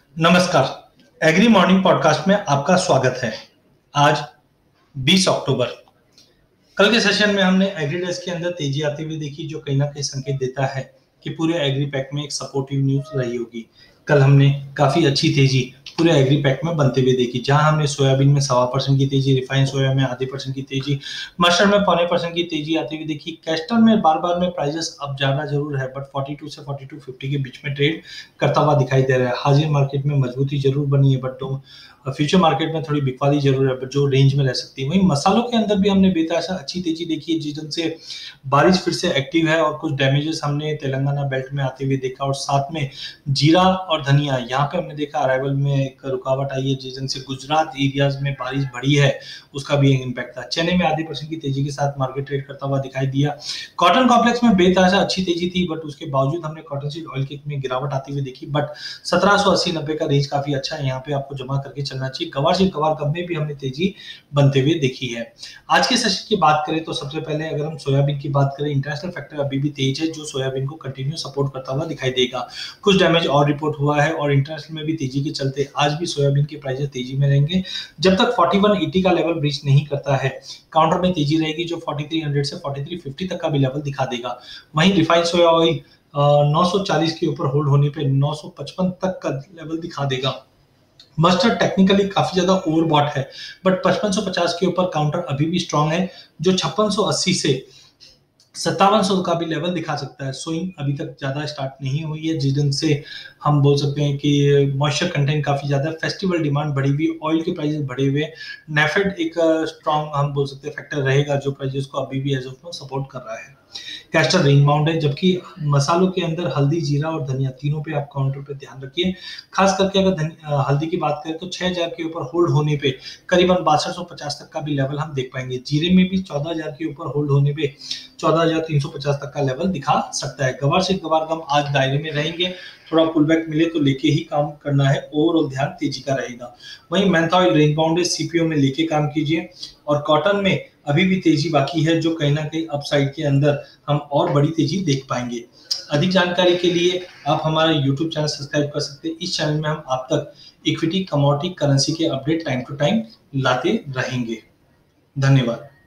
नमस्कार। Agree morning podcast में आपका स्वागत है। आज 20 अक्टूबर। कल के सेशन में हमने एग्री डेस्क के अंदर तेजी आती हुई देखी, जो कहीं ना कहीं संकेत देता है कि पूरे एग्री पैक में एक सपोर्टिव न्यूज रही होगी। कल हमने काफी अच्छी तेजी पूरे एग्री पैक में बनते हुए देखी, जहां हमने सोयाबीन में 1.25% की तेजी, रिफाइंड सोया में 0.5% की तेजी, मस्टर्ड में 0.25% की तेजी आती हुई देखी। कैस्टर में बार बार में प्राइसेस अब ज्यादा जरूर है, बट 42 से 42.50 के बीच में ट्रेड करता हुआ दिखाई दे रहा है। हाजिर मार्केट में मजबूती जरूर बनी है, बट फ्यूचर मार्केट में थोड़ी बिकवाली जरूर है, बट जो रेंज में रह सकती है। वहीं मसालों के अंदर भी हमने बेतहाशा अच्छी तेजी देखी है, जिनसे बारिश फिर से एक्टिव है और कुछ डैमेजेस हमने तेलंगाना बेल्ट में आते हुए देखा। और साथ में जीरा और धनिया, यहाँ पे हमने देखा अराइवल में एक रुकावट आई है, जिनसे गुजरात एरियाज में बारिश बढ़ी है, उसका भी एक इम्पैक्ट था। चने में 0.5% की तेजी के साथ मार्केट ट्रेड करता हुआ दिखाई दिया। कॉटन कॉम्प्लेक्स में बेतहाशा अच्छी तेजी थी, बट उसके बावजूद हमने कॉटन सीड ऑयल के में गिरावट आती हुई देखी। बट 1780-90 का रेंज काफी अच्छा है, यहाँ पे आपको जमा करके चलना चाहिए। गवार कब में भी हमने तेजी बनते हुए देखी है। आज के सेशन की बात करें तो सबसे पहले अगर हम सोयाबीन की बात करें, इंटरनेशनल फैक्टर अभी भी तेज है, जो सोयाबीन को कंटिन्यू सपोर्ट करता हुआ दिखाई देगा। कुछ डैमेज और रिपोर्ट हुआ है और इंटरनेशनल में भी तेजी के चलते आज भी सोयाबीन के प्राइसेस तेजी में रहेंगे जब तक 4180 का लेवल ब्रीच नहीं करता है। काउंटर में तेजी रहेगी, जो 4300 से 4350 तक का भी लेवल दिखा देगा। वहीं रिफाइंड सोया ऑयल 940 के ऊपर होल्ड होने पे 955 तक का लेवल दिखा देगा। मस्टर्ड टेक्निकली काफी ज्यादा ओवरबॉट है, बट 5550 के ऊपर काउंटर अभी भी स्ट्रांग है, जो 5680 से 5700 का भी लेवल दिखा सकता है। स्विंग अभी तक ज्यादा स्टार्ट नहीं हुई है, जिनसे हम बोल सकते हैं कि मॉइस्चर कंटेंट काफी ज्यादा, फेस्टिवल डिमांड बढ़ी हुई, ऑयल के प्राइसेस बढ़े हुए। नेफेड एक स्ट्रांग हम बोल सकते हैं फैक्टर रहेगा, जो प्राइसेस को अभी भी एज ऑफ नाउ सपोर्ट कर रहा है। कैस्टर रेंज बाउंड है, जबकि मसालों के अंदर हल्दी, जीरा और धनिया तीनों पे आप काउंटर पे ध्यान रखिए। खास करके अगर हल्दी की बात करें तो 6000 के ऊपर होल्ड होने पे करीबन 6250 तक का भी लेवल हम देख पाएंगे। जीरे में भी 14000 के ऊपर होल्ड होने पे 14350 तक का लेवल दिखा सकता है। गवार से गवार गम आज दायरे में रहेंगे, थोड़ा पुल बैक मिले तो लेके ही काम करना है, ओवरऑल ध्यान तेजी का रहेगा। वहीं मेंथा ऑयल रेंज बाउंड है, सीपीओ में लेके काम कीजिए। और कॉटन में अभी भी तेजी बाकी है, जो कहीं ना कहीं अपसाइड के अंदर हम और बड़ी तेजी देख पाएंगे। अधिक जानकारी के लिए आप हमारा यूट्यूब चैनल सब्सक्राइब कर सकते हैं। इस चैनल में हम आप तक इक्विटी, कमोडिटी, करेंसी के अपडेट टाइम टू टाइम लाते रहेंगे। धन्यवाद।